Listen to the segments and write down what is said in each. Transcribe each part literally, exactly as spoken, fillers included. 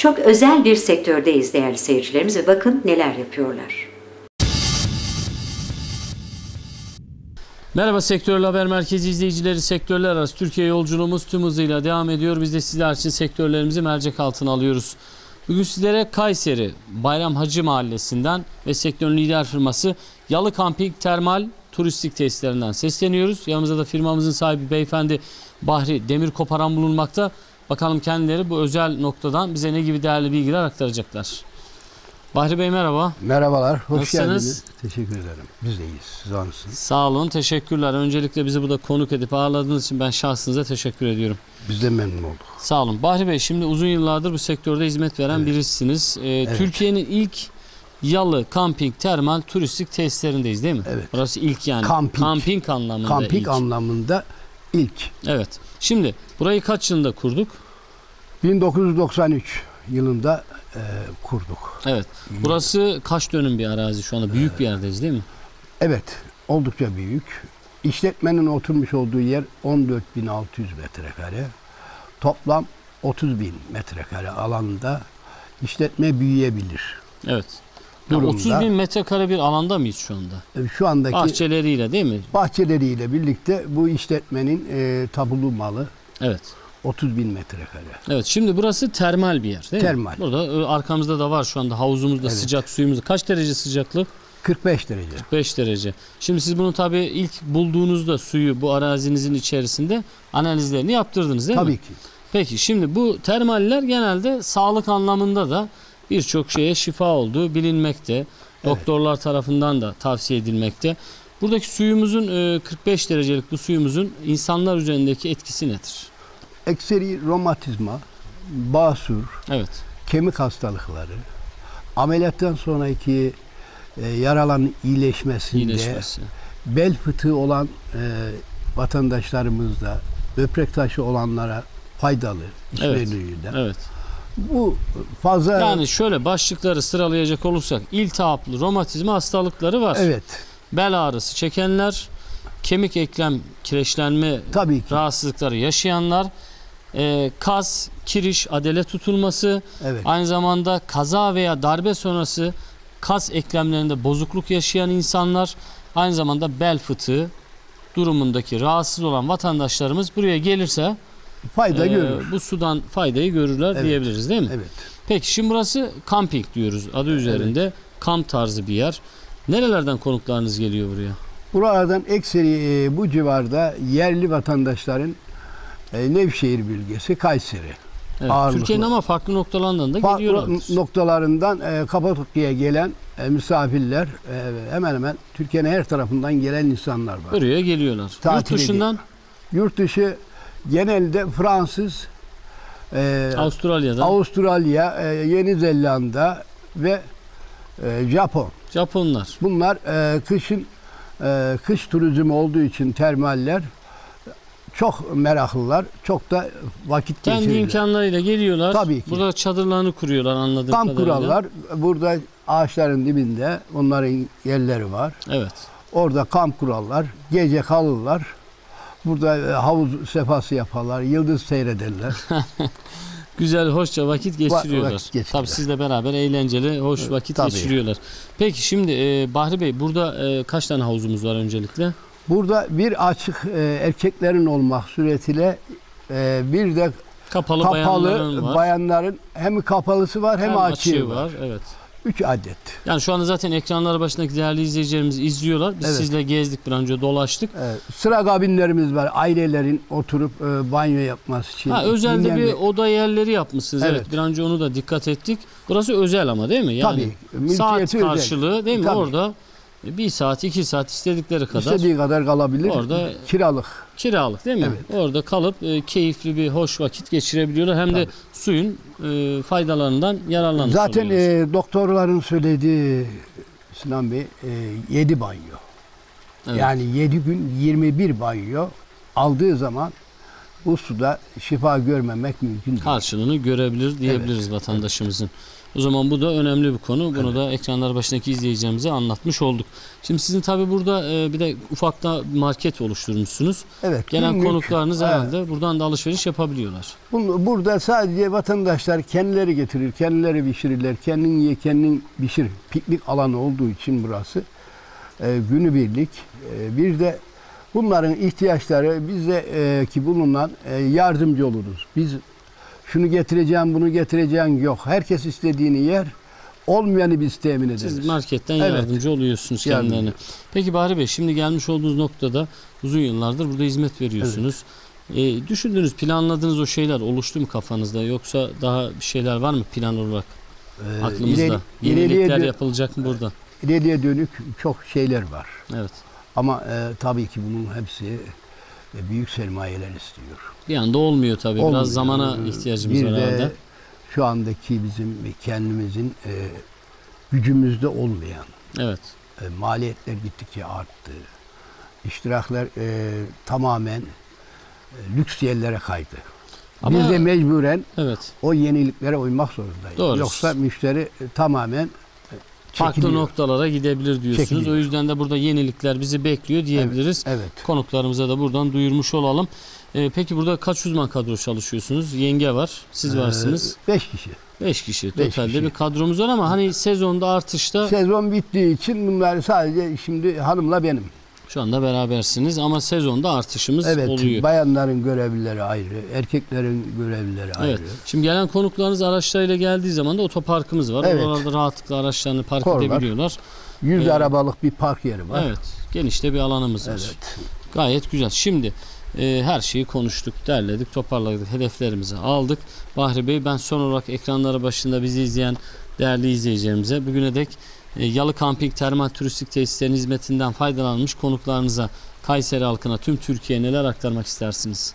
çok özel bir sektördeyiz değerli seyircilerimiz ve bakın neler yapıyorlar. Merhaba Sektörel Haber Merkezi izleyicileri, sektörler arası Türkiye yolculuğumuz tüm hızıyla devam ediyor. Biz de sizler için sektörlerimizi mercek altına alıyoruz. Bugün sizlere Kayseri Bayram Hacı Mahallesi'nden ve sektörün lider firması Yalı Camping Termal Turistik Tesislerinden sesleniyoruz. Yanımızda da firmamızın sahibi beyefendi Bahri Demirkoparan bulunmakta. Bakalım kendileri bu özel noktadan bize ne gibi değerli bilgiler aktaracaklar. Bahri Bey merhaba. Merhabalar, hoş Nasılsınız? geldiniz. Teşekkür ederim. Biz de iyiyiz. Siz nasılsınız? Sağ olun, teşekkürler. Öncelikle bizi burada konuk edip ağırladığınız için ben şahsınıza teşekkür ediyorum. Biz de memnun olduk. Sağ olun. Bahri Bey, şimdi uzun yıllardır bu sektörde hizmet veren Evet. birisiniz. Ee, Evet. Türkiye'nin ilk yalı, kamping, termal, turistik tesislerindeyiz değil mi? Evet. Burası ilk yani. Kamping. Kamping anlamında Kamping ilk. anlamında ilk. Evet. Şimdi burayı kaç yılında kurduk? bin dokuz yüz doksan üç yılında e, kurduk. Evet. Burası kaç dönüm bir arazi şu anda? Büyük bir yerdeyiz değil mi? Evet, oldukça büyük. İşletmenin oturmuş olduğu yer on dört bin altı yüz metrekare. Toplam otuz bin metrekare alanda işletme büyüyebilir. Evet. Yani Durumda. otuz bin metrekare bir alanda mıyız şu anda? E, Şu andaki Bahçeleriyle değil mi? bahçeleriyle birlikte bu işletmenin e, tabulu malı Evet. otuz bin metrekare. Evet, şimdi burası termal bir yer değil Termal. mi? Burada e, arkamızda da var şu anda havuzumuzda, Evet. sıcak suyumuzda. Kaç derece sıcaklık? kırk beş derece. beş derece. Şimdi siz bunu tabii ilk bulduğunuzda suyu bu arazinizin içerisinde analizlerini yaptırdınız değil Tabii mi? ki. Peki şimdi bu termaller genelde sağlık anlamında da birçok şeye şifa olduğu bilinmekte. Doktorlar tarafından da tavsiye edilmekte. Buradaki suyumuzun e, kırk beş derecelik bu suyumuzun insanlar üzerindeki etkisi nedir? Ekseri romatizma, basur, Evet. kemik hastalıkları, ameliyattan sonraki e, yaraların iyileşmesinde, İyileşmesi. bel fıtığı olan e, vatandaşlarımızda, böbrek taşı olanlara faydalı Evet. işleniyor. Evet. Bu fazla... Yani şöyle başlıkları sıralayacak olursak iltihaplı romatizma hastalıkları var. Evet, Bel ağrısı çekenler, kemik eklem kireçlenme tabii ki. rahatsızlıkları yaşayanlar, e, kas, kiriş, adele tutulması, Evet. aynı zamanda kaza veya darbe sonrası kas eklemlerinde bozukluk yaşayan insanlar, aynı zamanda bel fıtığı durumundaki rahatsız olan vatandaşlarımız buraya gelirse Fayda e, görür. bu sudan faydayı görürler Evet. diyebiliriz değil mi? Evet. Peki şimdi burası kamping diyoruz adı üzerinde. Kamp tarzı bir yer. Nerelerden konuklarınız geliyor buraya? Buralardan ekseri e, bu civarda yerli vatandaşların e, Nevşehir bölgesi, Kayseri. Evet, Ağırlıklı. Türkiye'nin ama farklı noktalarından da Farklı geliyorlar. noktalarından e, Kapadokya'ya gelen e, misafirler, e, hemen hemen Türkiye'nin her tarafından gelen insanlar var. Buraya geliyorlar. Yurt Tatile dışından Yurt dışı genelde Fransız, e, Avustralya'dan, Avustralya, e, Yeni Zelanda ve e, Japon. Japonlar. Bunlar e, kışın e, kış turizmi olduğu için termaller çok meraklılar. Çok da vakit Kendi geçirirler. imkanlarıyla geliyorlar. Tabii ki. Burada çadırlarını kuruyorlar anladığım Kamp kadarıyla. kurarlar. Burada ağaçların dibinde onların yerleri var. Evet. Orada kamp kurarlar. Gece kalırlar. Burada e, havuz sefası yaparlar. Yıldız seyrederler. Güzel, hoşça vakit geçiriyorlar. vakit geçirirler. Tabii sizle beraber eğlenceli, hoş vakit tabii. geçiriyorlar. Peki şimdi e, Bahri Bey burada e, kaç tane havuzumuz var öncelikle? Burada bir açık e, erkeklerin olmak suretiyle e, bir de Kapalı, kapalı bayanların var. bayanların hem kapalısı var hem, Hem açığı var. Evet. Üç adet. Yani şu anda zaten ekranlar başındaki değerli izleyicilerimiz izliyorlar. Biz Evet. sizle gezdik, bir an önce dolaştık. Evet. Sıra kabinlerimiz var. Ailelerin oturup e, banyo yapması için. Ha, özelde Dinlenme- bir oda yerleri yapmışsınız. Evet. Evet. Bir an önce onu da dikkat ettik. Burası özel ama değil mi? Yani Tabii. saat Mülkiyeti özel. karşılığı değil mi? Tabii. Orada bir saat, iki saat istedikleri kadar İstediği kadar kalabilir. Orada- Kiralık. kiralık değil mi? Evet. Orada kalıp e, keyifli bir hoş vakit geçirebiliyorlar. Hem de Tabii. suyun e, faydalarından yararlanmış Zaten oluyorlar. e, doktorların söylediği Sinan Bey e, yedi banyo. Evet. Yani yedi gün yirmi bir banyo aldığı zaman bu suda şifa görmemek mümkün değil. Karşılığını görebilir diyebiliriz Evet, vatandaşımızın. O zaman bu da önemli bir konu. Bunu Evet. da ekranlar başındaki izleyicilerimize anlatmış olduk. Şimdi sizin tabi burada e, bir de ufakta market oluşturmuşsunuz. Evet. Gelen günlük- konuklarınız Evet. herhalde buradan da alışveriş yapabiliyorlar. Bunu- Burada sadece vatandaşlar kendileri getirir, kendileri pişirirler, kendin ye, kendin pişir. Piknik alanı olduğu için burası e, günübirlik. E, bir de bunların ihtiyaçları bizde e, ki bulunan e, yardımcı oluruz. Biz şunu getireceğim, bunu getireceğim yok. Herkes istediğini yer, olmayanı biz temin ederiz. Siz marketten Evet. yardımcı oluyorsunuz Yardımcı. kendilerine. Peki Bahri Bey, şimdi gelmiş olduğunuz noktada uzun yıllardır burada hizmet veriyorsunuz. E, düşündüğünüz, planladığınız o şeyler oluştu mu kafanızda, yoksa daha bir şeyler var mı plan olarak Ee, aklımızda? ileri- Yenilikler ileriye, dö- yapılacak mı burada? ileriye dönük çok şeyler var. Evet. Ama e, tabii ki bunun hepsi e, büyük sermayeler istiyor. Bir anda olmuyor tabii. Olmuyor. Biraz zamana ihtiyacımız bir var de herhalde. şu andaki bizim kendimizin e, gücümüzde olmayan Evet. e, maliyetler gittikçe arttı. İştirakler e, tamamen e, lüks yerlere kaydı. Ama Biz de mecburen evet. o yeniliklere uymak zorundayız. Doğru. Yoksa müşteri e, tamamen e, Farklı çekiliyor. noktalara gidebilir diyorsunuz. Çekiliyor. O yüzden de burada yenilikler bizi bekliyor diyebiliriz. Evet. Konuklarımıza da buradan duyurmuş olalım. Ee, peki burada kaç uzman kadro çalışıyorsunuz? Yenge var, siz Ee, varsınız. Beş kişi. beş kişi. beş Totalde kişi. bir kadromuz var ama hani sezonda artışta Sezon bittiği için bunlar sadece şimdi hanımla benim. şu anda berabersiniz ama sezonda artışımız Evet. oluyor. Bayanların görevlileri ayrı, erkeklerin görevlileri Evet. ayrı. Şimdi gelen konuklarınız araçlarıyla geldiği zaman da otoparkımız var. Evet. Oralarda rahatlıkla araçlarını park Kor var. edebiliyorlar. Yüz Evet. arabalık bir park yeri var. Evet. Genişte bir alanımız var. Evet. Gayet güzel. Şimdi e, her şeyi konuştuk, derledik, toparladık, hedeflerimizi aldık. Bahri Bey, ben son olarak ekranları başında bizi izleyen değerli izleyicilerimize bugüne dek e, Yalı Kamping Termal Turistik Tesislerin hizmetinden faydalanmış konuklarınıza, Kayseri halkına, tüm Türkiye'ye neler aktarmak istersiniz?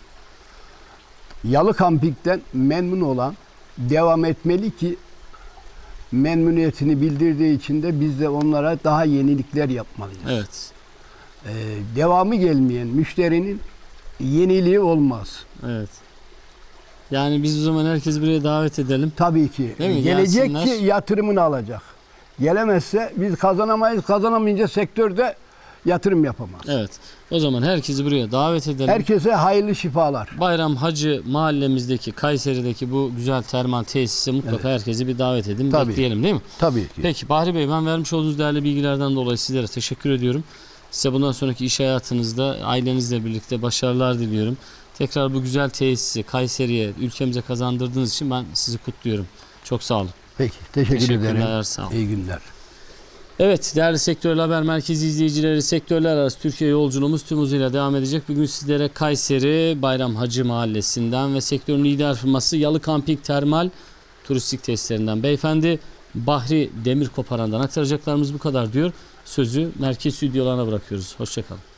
Yalı Kamping'den memnun olan devam etmeli ki memnuniyetini bildirdiği için de biz de onlara daha yenilikler yapmalıyız. Evet. Ee, devamı gelmeyen müşterinin yeniliği olmaz. Evet. Yani biz o zaman herkes buraya davet edelim. Tabii ki. Değil mi? Gelecek Gelsinler. ki yatırımını alacak. Gelemezse biz kazanamayız. Kazanamayınca sektörde yatırım yapamaz. Evet. O zaman herkesi buraya davet edelim. Herkese hayırlı şifalar. Bayram Hacı mahallemizdeki, Kayseri'deki bu güzel termal tesise mutlaka herkesi bir davet edin. Tabii. Bekleyelim, değil mi? Tabii ki. Peki Bahri Bey, ben vermiş olduğunuz değerli bilgilerden dolayı sizlere teşekkür ediyorum. Size bundan sonraki iş hayatınızda ailenizle birlikte başarılar diliyorum. Tekrar bu güzel tesisi Kayseri'ye, ülkemize kazandırdığınız için ben sizi kutluyorum. Çok sağ olun. Peki. Teşekkür Teşekkürler, ederim. sağ olun. İyi günler. Evet, değerli Sektörel Haber Merkezi izleyicileri, sektörler arası Türkiye yolculuğumuz tüm hızıyla devam edecek. Bugün sizlere Kayseri Bayram Hacı Mahallesi'nden ve sektörün lider firması Yalı Kamping Termal Turistik Tesislerinden beyefendi Bahri Demirkoparan'dan aktaracaklarımız bu kadar diyor. Sözü merkez stüdyolarına bırakıyoruz. Hoşçakalın.